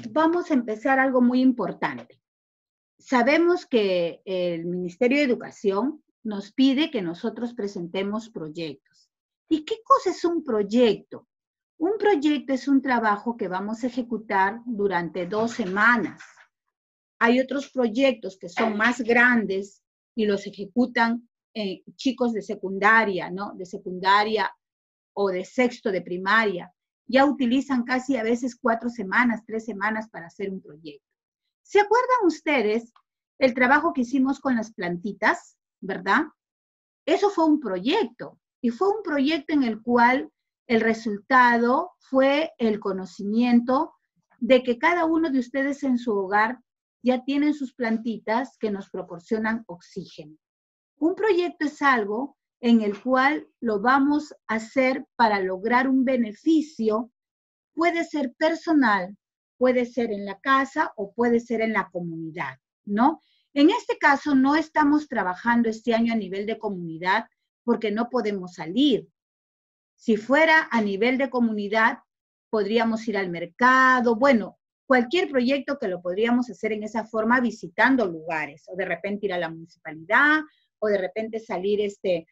vamos a empezar algo muy importante. Sabemos que el Ministerio de Educación nos pide que nosotros presentemos proyectos. ¿Y qué cosa es un proyecto? Un proyecto es un trabajo que vamos a ejecutar durante 2 semanas. Hay otros proyectos que son más grandes y los ejecutan chicos de secundaria, ¿no? De secundaria o de sexto de primaria. Ya utilizan casi a veces 4 semanas, 3 semanas para hacer un proyecto. ¿Se acuerdan ustedes el trabajo que hicimos con las plantitas, verdad? Eso fue un proyecto, y fue un proyecto en el cual el resultado fue el conocimiento de que cada uno de ustedes en su hogar ya tienen sus plantitas que nos proporcionan oxígeno. Un proyecto es algo en el cual lo vamos a hacer para lograr un beneficio, puede ser personal, puede ser en la casa o puede ser en la comunidad, ¿no? En este caso no estamos trabajando este año a nivel de comunidad porque no podemos salir. Si fuera a nivel de comunidad, podríamos ir al mercado, bueno, cualquier proyecto que lo podríamos hacer en esa forma visitando lugares, o de repente ir a la municipalidad, o de repente salir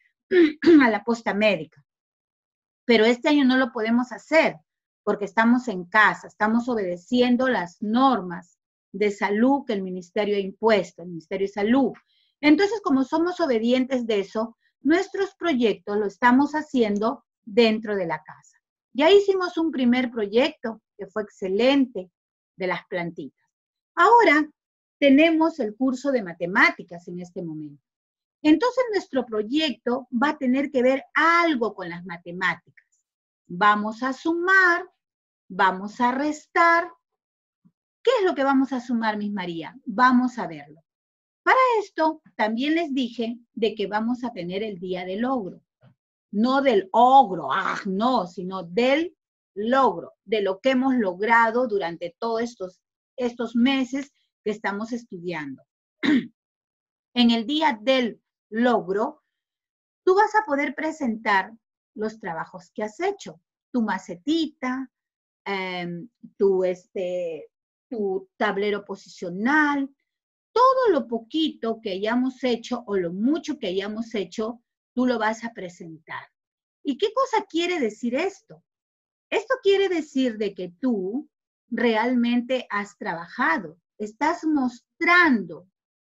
a la posta médica. Pero este año no lo podemos hacer porque estamos en casa, estamos obedeciendo las normas de salud que el ministerio ha impuesto, el Ministerio de Salud. Entonces, como somos obedientes de eso, nuestros proyectos lo estamos haciendo dentro de la casa. Ya hicimos un primer proyecto que fue excelente de las plantitas. Ahora tenemos el curso de matemáticas en este momento. Entonces nuestro proyecto va a tener que ver algo con las matemáticas. Vamos a sumar, vamos a restar. ¿Qué es lo que vamos a sumar, Miss María? Vamos a verlo. Para esto también les dije de que vamos a tener el día del logro. No del ogro, no, sino del logro, de lo que hemos logrado durante todos estos meses que estamos estudiando. En el día del logro, tú vas a poder presentar los trabajos que has hecho, tu macetita, tu tablero posicional, todo lo poquito que hayamos hecho o lo mucho que hayamos hecho, tú lo vas a presentar. ¿Y qué cosa quiere decir esto? Esto quiere decir de que tú realmente has trabajado, estás mostrando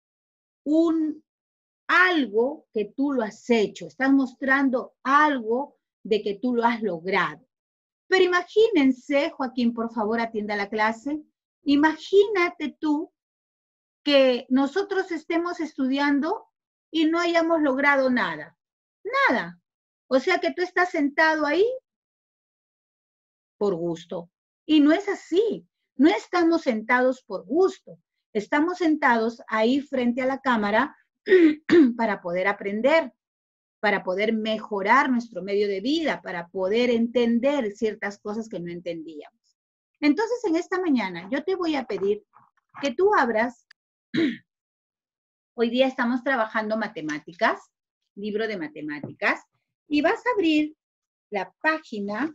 algo que tú lo has hecho, estás mostrando algo de que tú lo has logrado. Pero imagínense, Joaquín, por favor, atienda la clase. Imagínate tú que nosotros estemos estudiando y no hayamos logrado nada. Nada. O sea que tú estás sentado ahí por gusto. Y no es así. No estamos sentados por gusto. Estamos sentados ahí frente a la cámara para poder aprender, para poder mejorar nuestro medio de vida, para poder entender ciertas cosas que no entendíamos. Entonces, en esta mañana yo te voy a pedir que tú abras, hoy día estamos trabajando matemáticas, libro de matemáticas, y vas a abrir la página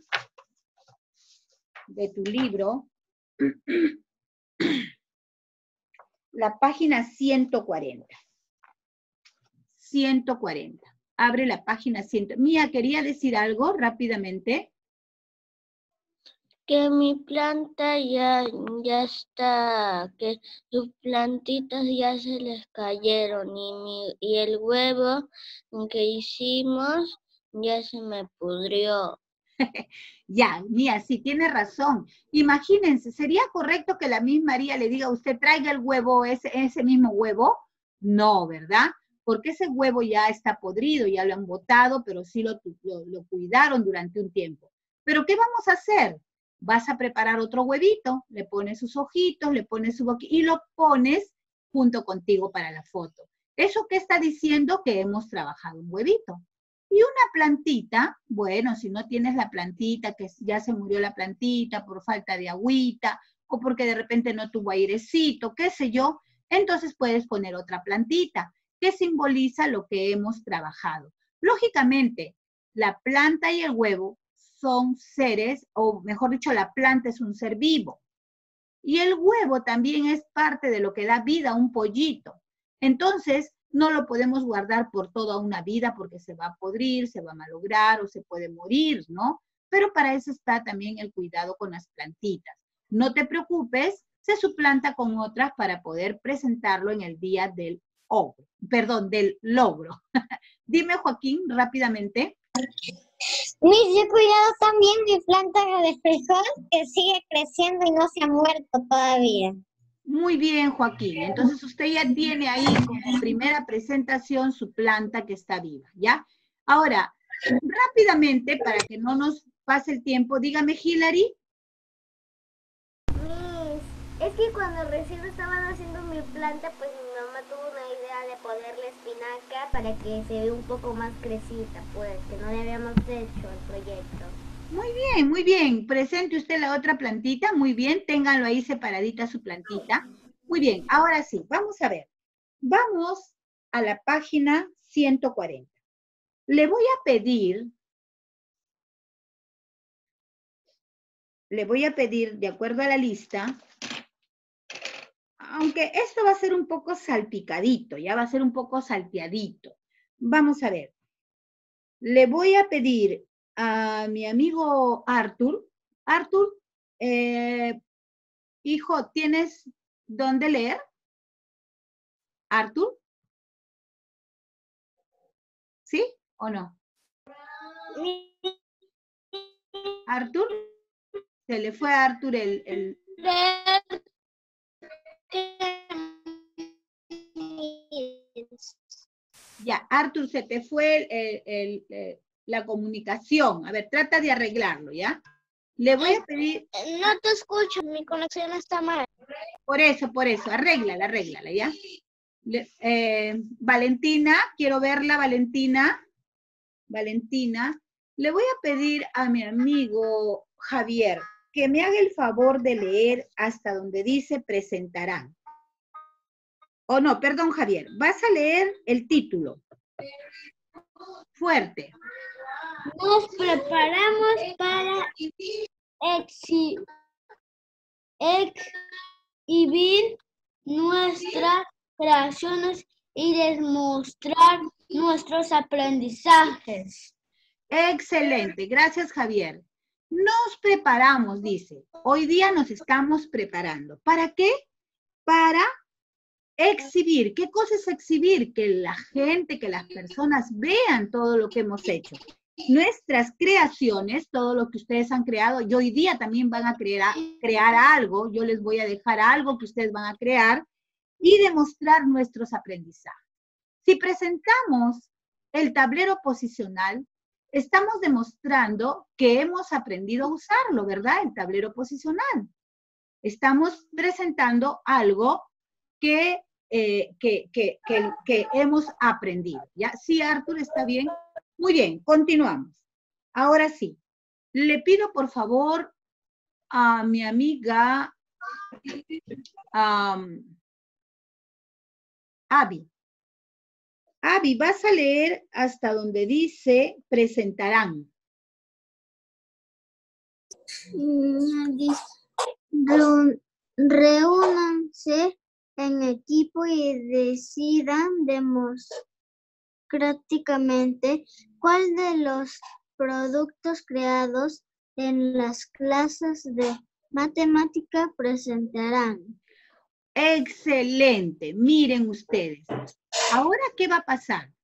de tu libro, la página 140. 140. Abre la página 100. Mía, ¿quería decir algo rápidamente? Que mi planta ya está, que sus plantitas ya se les cayeron y el huevo que hicimos ya se me pudrió. Ya, Mía, sí, tiene razón. Imagínense, ¿sería correcto que la misma María le diga a usted traiga el huevo, ese mismo huevo? No, ¿verdad? Porque ese huevo ya está podrido, ya lo han botado, pero sí lo cuidaron durante un tiempo. ¿Pero qué vamos a hacer? Vas a preparar otro huevito, le pones sus ojitos, le pones su boquita y lo pones junto contigo para la foto. ¿Eso qué está diciendo? Que hemos trabajado un huevito. Y una plantita, bueno, si no tienes la plantita, que ya se murió la plantita por falta de agüita, o porque de repente no tuvo airecito, qué sé yo, entonces puedes poner otra plantita que simboliza lo que hemos trabajado. Lógicamente, la planta y el huevo son seres, o mejor dicho, la planta es un ser vivo. Y el huevo también es parte de lo que da vida a un pollito. Entonces, no lo podemos guardar por toda una vida porque se va a podrir, se va a malograr o se puede morir, ¿no? Pero para eso está también el cuidado con las plantitas. No te preocupes, se suplanta con otras para poder presentarlo en el día del del logro. Dime, Joaquín, rápidamente. Miss, yo he cuidado también mi planta de frijol que sigue creciendo y no se ha muerto todavía. Muy bien, Joaquín. Entonces usted ya tiene ahí como primera presentación su planta que está viva, ¿ya? Ahora, rápidamente, para que no nos pase el tiempo, dígame, Hilary. Miss, es que cuando recién estaban haciendo mi planta, pues mi mamá tuvo una idea de ponerle espinaca para que se vea un poco más crecida, pues, que no le habíamos hecho el proyecto. Muy bien. Presente usted la otra plantita. Muy bien, ténganlo ahí separadita su plantita. Muy bien, ahora sí, vamos a ver. Vamos a la página 140. Le voy a pedir, de acuerdo a la lista, aunque esto va a ser un poco salpicadito, ya va a ser un poco salteadito. Vamos a ver. Le voy a pedir a mi amigo Arthur. Arthur, hijo, ¿tienes dónde leer? Arthur. ¿Sí o no? Arthur. Se le fue a Arthur el... Ya, Arthur, se te fue la comunicación. A ver, trata de arreglarlo, ¿ya? Le voy a pedir... No te escucho, mi conexión está mal. Por eso, arréglala, ¿ya? Valentina, quiero verla, Valentina. Valentina, le voy a pedir a mi amigo Javier que me haga el favor de leer hasta donde dice presentarán. Oh, no, perdón, Javier. Vas a leer el título. Fuerte. Nos preparamos para exhibir nuestras creaciones y demostrar nuestros aprendizajes. Excelente. Gracias, Javier. Nos preparamos, dice. Hoy día nos estamos preparando. ¿Para qué? Para exhibir. ¿Qué cosa es exhibir? Que la gente, que las personas vean todo lo que hemos hecho. Nuestras creaciones, todo lo que ustedes han creado, y hoy día también van a crear algo. Yo les voy a dejar algo que ustedes van a crear y demostrar nuestros aprendizajes. Si presentamos el tablero posicional, estamos demostrando que hemos aprendido a usarlo, ¿verdad? El tablero posicional. Estamos presentando algo que hemos aprendido. ¿Ya? Sí, Arthur, ¿está bien? Muy bien, continuamos. Ahora sí, le pido por favor a mi amiga Abby. Abby, vas a leer hasta donde dice presentarán. Reúnanse en equipo y decidan democráticamente cuál de los productos creados en las clases de matemática presentarán. Excelente. Miren ustedes. Ahora, ¿qué va a pasar?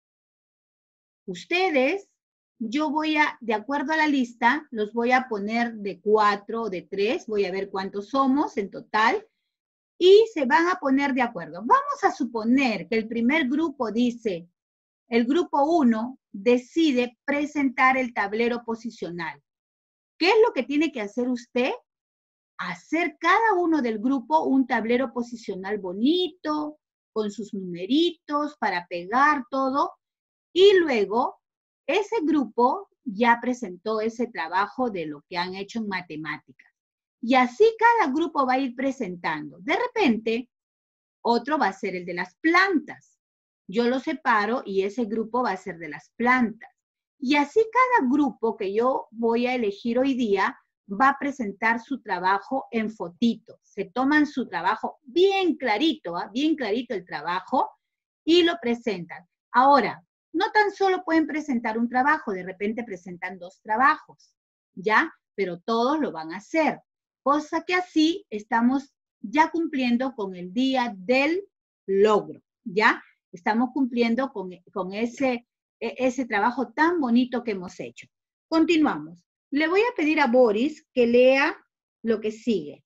Ustedes, yo voy a, de acuerdo a la lista, los voy a poner de 4 o de 3. Voy a ver cuántos somos en total. Y se van a poner de acuerdo. Vamos a suponer que el primer grupo dice, el grupo 1 decide presentar el tablero posicional. ¿Qué es lo que tiene que hacer usted? Hacer cada uno del grupo un tablero posicional bonito, con sus numeritos para pegar todo. Y luego, ese grupo ya presentó ese trabajo de lo que han hecho en matemáticas. Y así cada grupo va a ir presentando. De repente, otro va a ser el de las plantas. Yo lo separo y ese grupo va a ser de las plantas. Y así cada grupo que yo voy a elegir hoy día va a presentar su trabajo en fotito. Se toman su trabajo bien clarito, bien clarito el trabajo, y lo presentan. Ahora, no tan solo pueden presentar un trabajo, de repente presentan 2 trabajos, ¿ya? Pero todos lo van a hacer. Cosa que así estamos ya cumpliendo con el día del logro, ¿ya? Estamos cumpliendo con ese trabajo tan bonito que hemos hecho. Continuamos. Le voy a pedir a Boris que lea lo que sigue.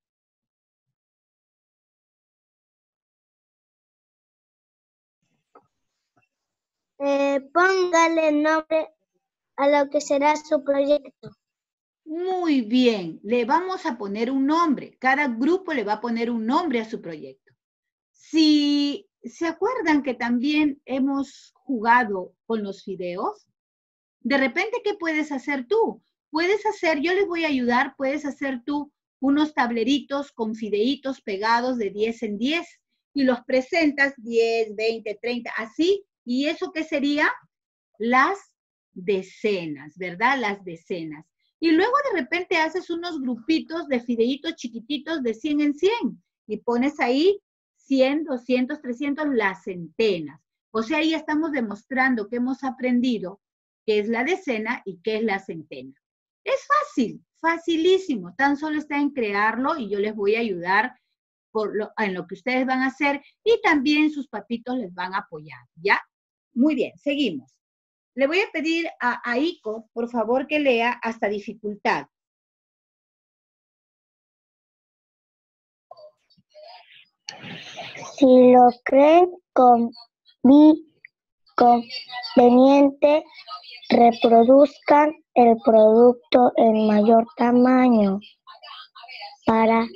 Póngale nombre a lo que será su proyecto. Muy bien, le vamos a poner un nombre. Cada grupo le va a poner un nombre a su proyecto. Si se acuerdan que también hemos jugado con los fideos, de repente, ¿qué puedes hacer tú? Puedes hacer, yo les voy a ayudar, puedes hacer tú unos tableritos con fideitos pegados de 10 en 10 y los presentas 10, 20, 30, así. ¿Y eso qué sería? Las decenas, ¿verdad? Las decenas. Y luego de repente haces unos grupitos de fideitos chiquititos de 100 en 100 y pones ahí 100, 200, 300, las centenas. O sea, ahí estamos demostrando que hemos aprendido qué es la decena y qué es la centena. Es fácil, facilísimo. Tan solo está en crearlo y yo les voy a ayudar en lo que ustedes van a hacer y también sus papitos les van a apoyar, ¿ya? Muy bien, seguimos. Le voy a pedir a Ico, por favor, que lea hasta dificultad. Si lo creen conveniente, reproduzcan el producto en mayor tamaño para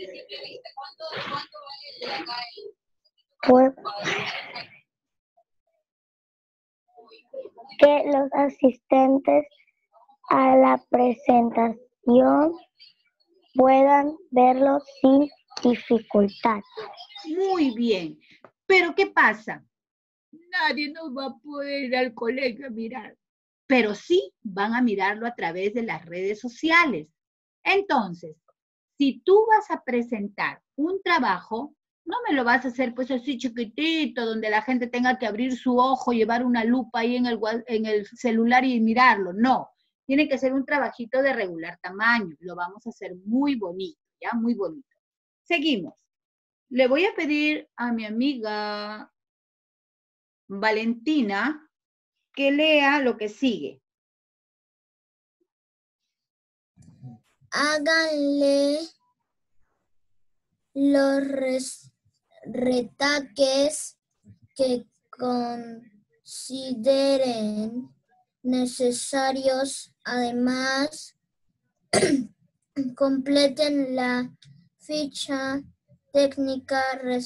que los asistentes a la presentación puedan verlo sin dificultad. Muy bien. Pero ¿qué pasa? Nadie nos va a poder ir al colegio a mirar. Pero sí van a mirarlo a través de las redes sociales. Entonces, si tú vas a presentar un trabajo, no me lo vas a hacer pues así chiquitito, donde la gente tenga que abrir su ojo, llevar una lupa ahí en el celular y mirarlo. No, tiene que ser un trabajito de regular tamaño. Lo vamos a hacer muy bonito, ¿ya? Muy bonito. Seguimos. Le voy a pedir a mi amiga Valentina que lea lo que sigue. Háganle los retaques que consideren necesarios. Además, completen la ficha técnica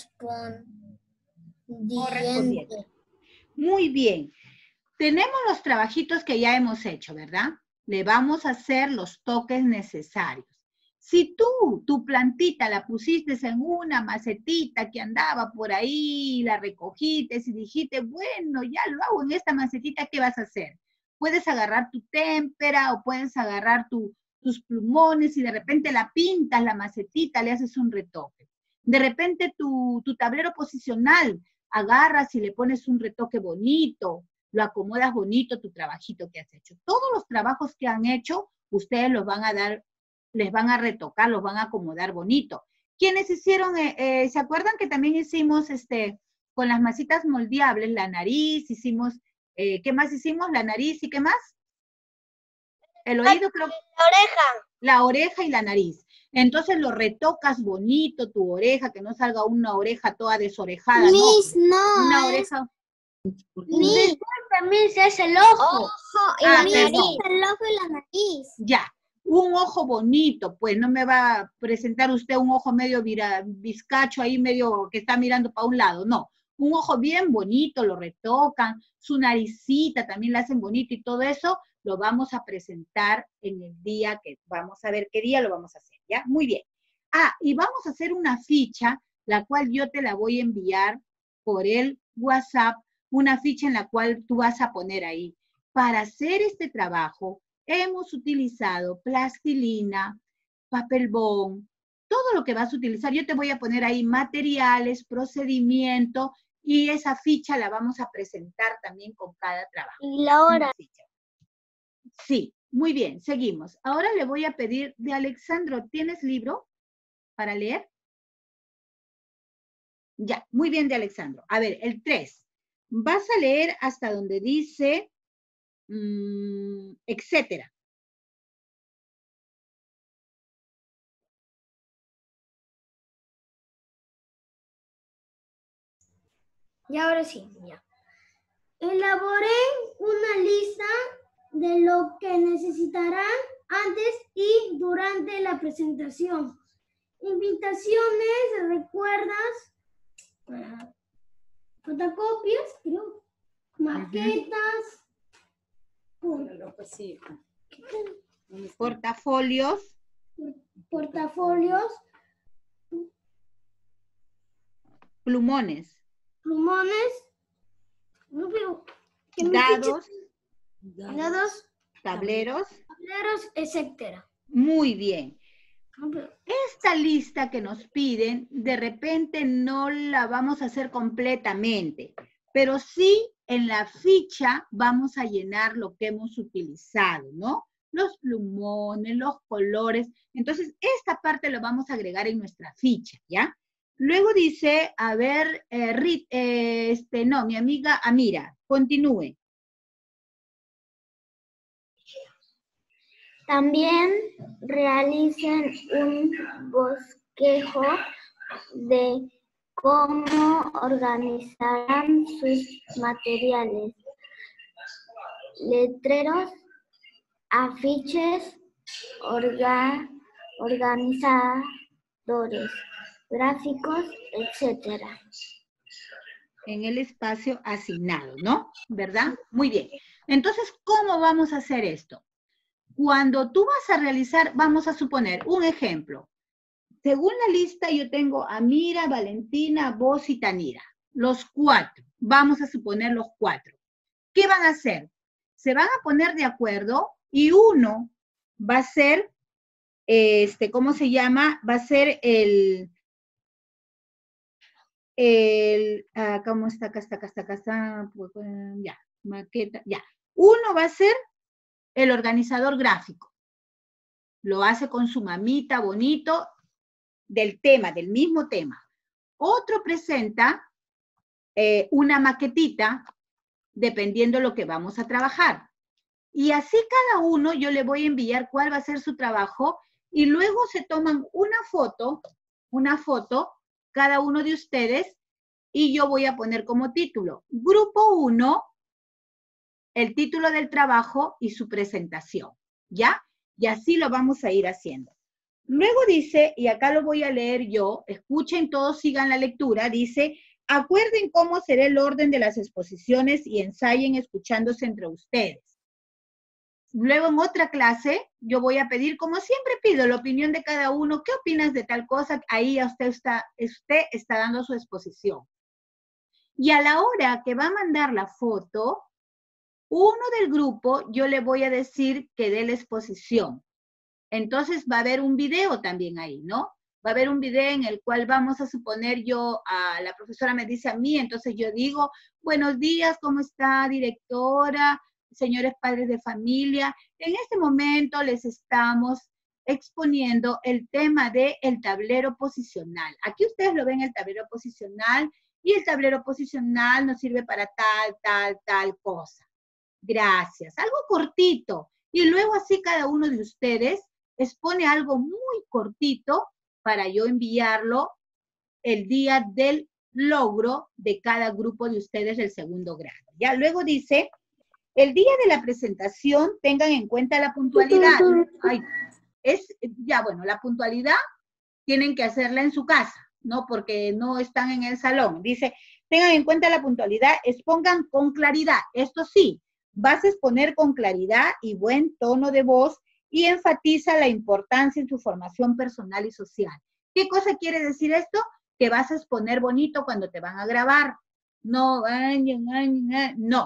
respondiente. Muy bien. Tenemos los trabajitos que ya hemos hecho, ¿verdad? Le vamos a hacer los toques necesarios. Si tu plantita la pusiste en una macetita que andaba por ahí, la recogiste y dijiste, bueno, ya lo hago en esta macetita, ¿qué vas a hacer? Puedes agarrar tu témpera o puedes agarrar tus plumones y de repente la pintas, la macetita, le haces un retoque. De repente tu tablero posicional, agarras y le pones un retoque bonito, lo acomodas bonito, tu trabajito que has hecho. Todos los trabajos que han hecho, ustedes los van a dar, les van a retocar, los van a acomodar bonito. ¿Quiénes hicieron, se acuerdan que también hicimos con las masitas moldeables, la nariz, hicimos, ¿qué más hicimos? La nariz y ¿qué más? El oído creo. La oreja. La oreja y la nariz. Entonces lo retocas bonito, tu oreja, que no salga una oreja toda desorejada. Miss, no. Una oreja. Miss, también se hace el ojo. Y la nariz, perdón. el ojo y la nariz. Ya, un ojo bonito, pues no me va a presentar usted un ojo medio bizcacho ahí, medio que está mirando para un lado, no. Un ojo bien bonito, lo retocan, su naricita también la hacen bonito y todo eso lo vamos a presentar en el día que vamos a ver qué día lo vamos a hacer, ¿ya? Muy bien. Y vamos a hacer una ficha, la cual yo te la voy a enviar por el WhatsApp, una ficha en la cual tú vas a poner ahí. Para hacer este trabajo, hemos utilizado plastilina, papel bond, todo lo que vas a utilizar. Yo te voy a poner ahí materiales, procedimiento, y esa ficha la vamos a presentar también con cada trabajo. ¿Y la hora? Sí, muy bien, seguimos. Ahora le voy a pedir de Alexandro, ¿tienes libro para leer? Ya, muy bien de Alexandro. A ver, el 3. Vas a leer hasta donde dice, etcétera. Y ahora sí, ya. Elaboré una lista de lo que necesitarán antes y durante la presentación. Invitaciones, recuerdas, fotocopias, creo, maquetas, Portafolios. portafolios, Plumones. no veo, Dados. dados, Tableros. etcétera. Muy bien. No veo. Esta lista que nos piden, de repente no la vamos a hacer completamente, pero sí en la ficha vamos a llenar lo que hemos utilizado, ¿no? Los plumones, los colores. Entonces, esta parte la vamos a agregar en nuestra ficha, ¿ya? Luego dice, a ver, mi amiga Amira, continúe. También realicen un bosquejo de cómo organizarán sus materiales, letreros, afiches, organizadores, gráficos, etcétera. En el espacio asignado, ¿no? ¿Verdad? Muy bien. Entonces, ¿cómo vamos a hacer esto? Cuando tú vas a realizar, vamos a suponer un ejemplo. Según la lista, yo tengo a Mira, Valentina, vos y Tanira. Los 4. Vamos a suponer los 4. ¿Qué van a hacer? Se van a poner de acuerdo y uno va a ser, ¿cómo se llama? Va a ser ¿cómo está? Acá está, ya, maqueta, ya. Uno va a ser el organizador gráfico. Lo hace con su mamita bonito del tema, del mismo tema. Otro presenta una maquetita dependiendo de lo que vamos a trabajar. Y así cada uno yo le voy a enviar cuál va a ser su trabajo y luego se toman una foto, cada uno de ustedes, y yo voy a poner como título, Grupo 1, el título del trabajo y su presentación, ¿ya? Y así lo vamos a ir haciendo. Luego dice, y acá lo voy a leer yo, escuchen todos, sigan la lectura, dice, acuerden cómo será el orden de las exposiciones y ensayen escuchándose entre ustedes. Luego en otra clase, yo voy a pedir, como siempre pido, la opinión de cada uno. ¿Qué opinas de tal cosa? Ahí usted está dando su exposición. Y a la hora que va a mandar la foto, uno del grupo, yo le voy a decir que dé la exposición. Entonces va a haber un video también ahí, ¿no? Va a haber un video en el cual vamos a suponer la profesora me dice a mí, entonces yo digo, buenos días, ¿cómo está, directora? Señores padres de familia, en este momento les estamos exponiendo el tema del tablero posicional. Aquí ustedes lo ven, el tablero posicional, y el tablero posicional nos sirve para tal cosa. Gracias. Algo cortito. Y luego así cada uno de ustedes expone algo muy cortito para yo enviarlo el día del logro de cada grupo de ustedes del segundo grado. Ya luego dice, el día de la presentación tengan en cuenta la puntualidad. La puntualidad tienen que hacerla en su casa, ¿no? Porque no están en el salón. Dice, tengan en cuenta la puntualidad, expongan con claridad. Esto sí, vas a exponer con claridad y buen tono de voz y enfatiza la importancia en su formación personal y social. ¿Qué cosa quiere decir esto? Que vas a exponer bonito cuando te van a grabar. No,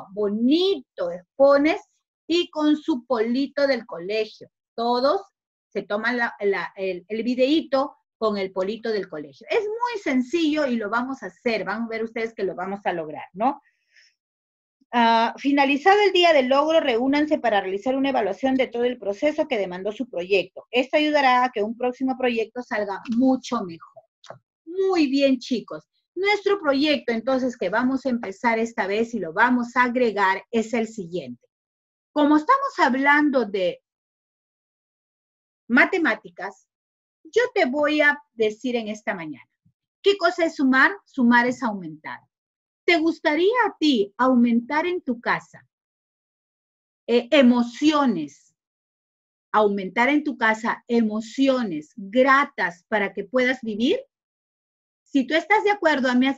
bonito expones y con su polito del colegio. Todos se toman el videíto con el polito del colegio. Es muy sencillo y lo vamos a hacer. Van a ver ustedes que lo vamos a lograr, ¿no? Finalizado el día del logro, reúnanse para realizar una evaluación de todo el proceso que demandó su proyecto. Esto ayudará a que un próximo proyecto salga mucho mejor. Muy bien, chicos. Nuestro proyecto, entonces, que vamos a empezar esta vez y lo vamos a agregar, es el siguiente. Como estamos hablando de matemáticas, yo te voy a decir en esta mañana, ¿qué cosa es sumar? Sumar es aumentar. ¿Te gustaría a ti aumentar en tu casa emociones? Aumentar en tu casa emociones gratas para que puedas vivir. Si tú estás de acuerdo, a mí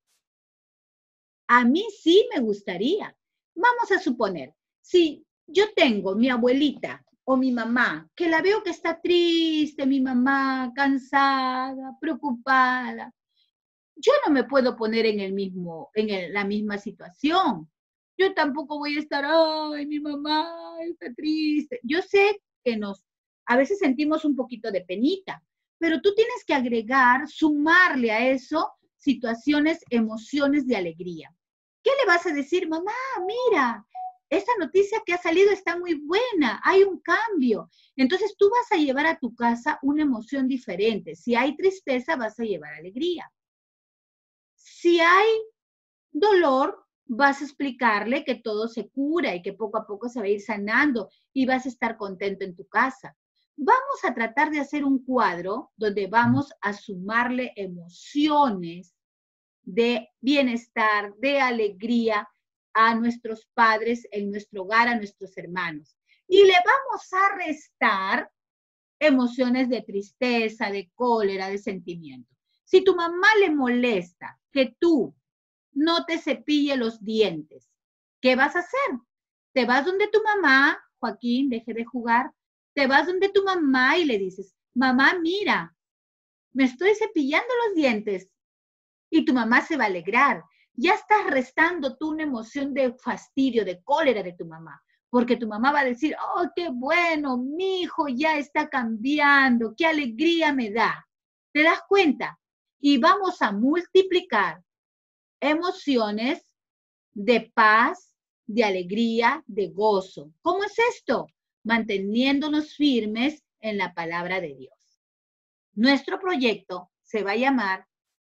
sí me gustaría. Vamos a suponer, si yo tengo mi abuelita o mi mamá, que la veo que está triste, mi mamá, cansada, preocupada, yo no me puedo poner en la misma situación. Yo tampoco voy a estar, ay, mi mamá está triste. Yo sé que a veces sentimos un poquito de penita, pero tú tienes que agregar, sumarle a eso situaciones, emociones de alegría. ¿Qué le vas a decir? Mamá, mira, esta noticia que ha salido está muy buena, hay un cambio. Entonces tú vas a llevar a tu casa una emoción diferente. Si hay tristeza, vas a llevar alegría. Si hay dolor, vas a explicarle que todo se cura y que poco a poco se va a ir sanando y vas a estar contento en tu casa. Vamos a tratar de hacer un cuadro donde vamos a sumarle emociones de bienestar, de alegría a nuestros padres en nuestro hogar, a nuestros hermanos. Y le vamos a restar emociones de tristeza, de cólera, de sentimiento. Si tu mamá le molesta que tú no te cepille los dientes, ¿qué vas a hacer? Te vas donde tu mamá, Joaquín, deje de jugar, te vas donde tu mamá y le dices, mamá, mira, me estoy cepillando los dientes. Y tu mamá se va a alegrar. Ya estás restando tú una emoción de fastidio, de cólera de tu mamá, porque tu mamá va a decir, oh, qué bueno, mi hijo ya está cambiando, qué alegría me da. ¿Te das cuenta? Y vamos a multiplicar emociones de paz, de alegría, de gozo. ¿Cómo es esto? Manteniéndonos firmes en la palabra de Dios. Nuestro proyecto se va a llamar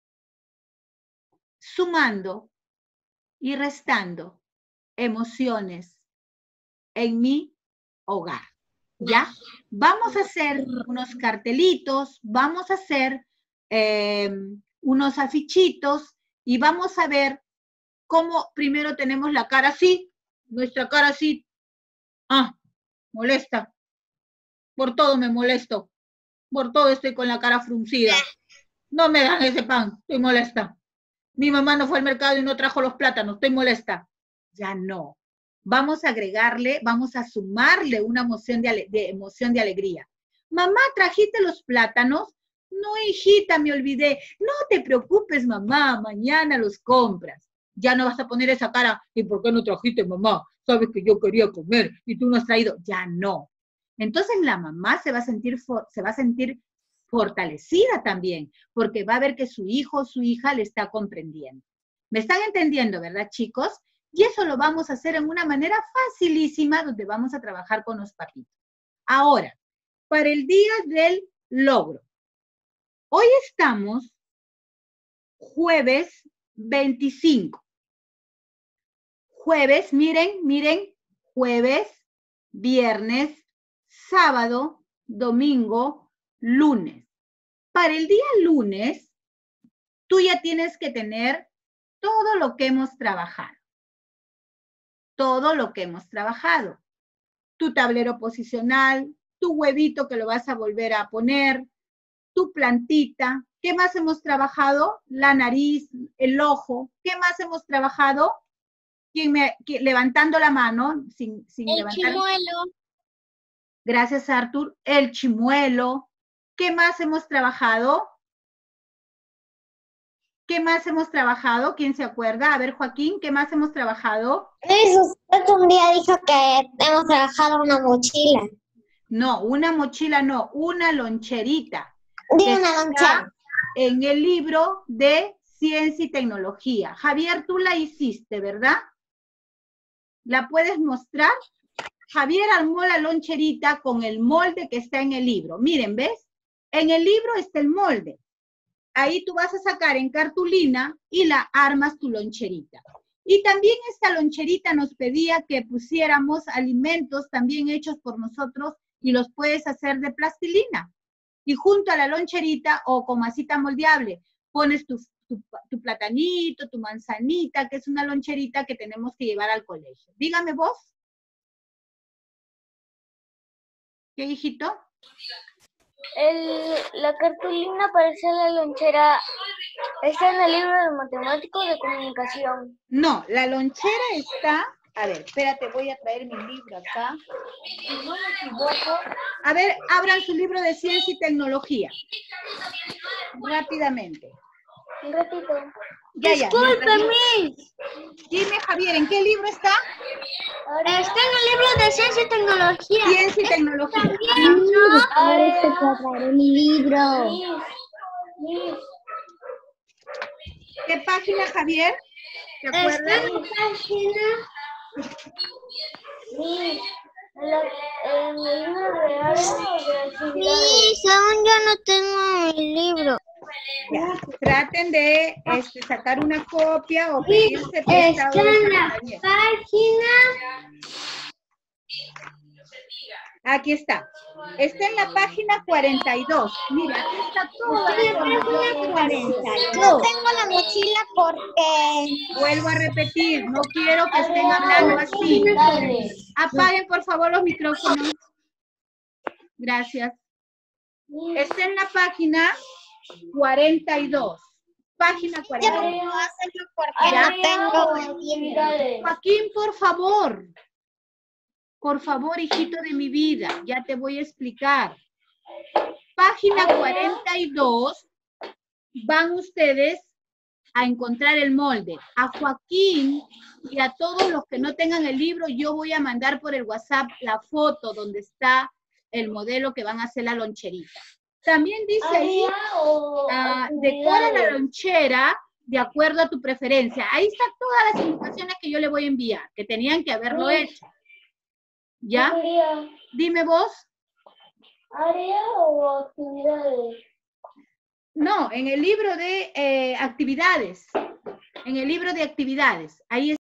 Sumando y Restando Emociones en mi hogar. ¿Ya? Vamos a hacer unos cartelitos, vamos a hacer unos afichitos y vamos a ver cómo primero tenemos la cara así, nuestra cara así, molesta, por todo me molesto, por todo estoy con la cara fruncida, no me dan ese pan, estoy molesta, mi mamá no fue al mercado y no trajo los plátanos, estoy molesta, ya no, vamos a agregarle, vamos a sumarle una emoción de emoción de alegría. Mamá, ¿trajiste los plátanos? No, hijita, me olvidé. No te preocupes, mamá, mañana los compras. Ya no vas a poner esa cara, ¿y por qué no trajiste, mamá? Sabes que yo quería comer y tú no has traído. Ya no. Entonces la mamá se va a sentir fortalecida también, porque va a ver que su hijo o su hija le está comprendiendo. ¿Me están entendiendo, verdad, chicos? Y eso lo vamos a hacer en una manera facilísima, donde vamos a trabajar con los papitos. Ahora, para el día del logro. Hoy estamos jueves 25. Jueves, miren, jueves, viernes, sábado, domingo, lunes. Para el día lunes, tú ya tienes que tener todo lo que hemos trabajado. Todo lo que hemos trabajado. Tu tablero posicional, tu huevito que lo vas a volver a poner, tu plantita. ¿Qué más hemos trabajado? La nariz, el ojo. ¿Qué más hemos trabajado? Levantando la mano, sin levantar. El chimuelo. Gracias, Artur. El chimuelo. ¿Qué más hemos trabajado? ¿Qué más hemos trabajado? ¿Quién se acuerda? A ver, Joaquín, ¿qué más hemos trabajado? Usted un día dijo que hemos trabajado una mochila. No, una mochila no, una loncherita. De que una está lonchera. en el libro de Ciencia y Tecnología. Javier, tú la hiciste, ¿verdad? ¿La puedes mostrar? Javier armó la loncherita con el molde que está en el libro. Miren, ¿ves? En el libro está el molde. Ahí tú vas a sacar en cartulina y la armas tu loncherita. Y también esta loncherita nos pedía que pusiéramos alimentos también hechos por nosotros y los puedes hacer de plastilina. Y junto a la loncherita o con masita moldeable pones tu platanito, tu manzanita, que es una loncherita que tenemos que llevar al colegio. Dígame vos. ¿Qué, hijito? La cartulina para hacer la lonchera está en el libro de matemáticos de comunicación. No, la lonchera está... A ver, espérate, voy a traer mi libro acá. Si no me equivoco. A ver, abran su libro de Ciencia y Tecnología. Rápidamente. Un ratito. Ya. Discúlpeme. Dime, Javier, ¿en qué libro está? Está en el libro de Ciencia y Tecnología. Ciencia y Tecnología. Mi libro. ¿Qué página, Javier? ¿Te acuerdas? En el libro de algo de actividades. Aún yo no tengo mi libro. Ya, traten de sacar una copia o pedirse prestado de su compañero. Página. Aquí está. Está en la página 42. Mira, aquí está toda la información. 42. No tengo la mochila porque... Vuelvo a repetir, no quiero que estén hablando así. Apaguen, por favor, los micrófonos. Gracias. Está en la página 42. Página 42. No hacerlo porque no tengo tiempo. Joaquín, por favor. Por favor, hijito de mi vida, ya te voy a explicar. Página 42, van ustedes a encontrar el molde. A Joaquín y a todos los que no tengan el libro, yo voy a mandar por el WhatsApp la foto donde está el modelo que van a hacer la loncherita. También dice ahí, decora la lonchera de acuerdo a tu preferencia. Ahí están todas las indicaciones que yo le voy a enviar, que tenían que haberlo hecho. ¿Ya? Dime vos. ¿Área o actividades? No, en el libro de actividades. En el libro de actividades. Ahí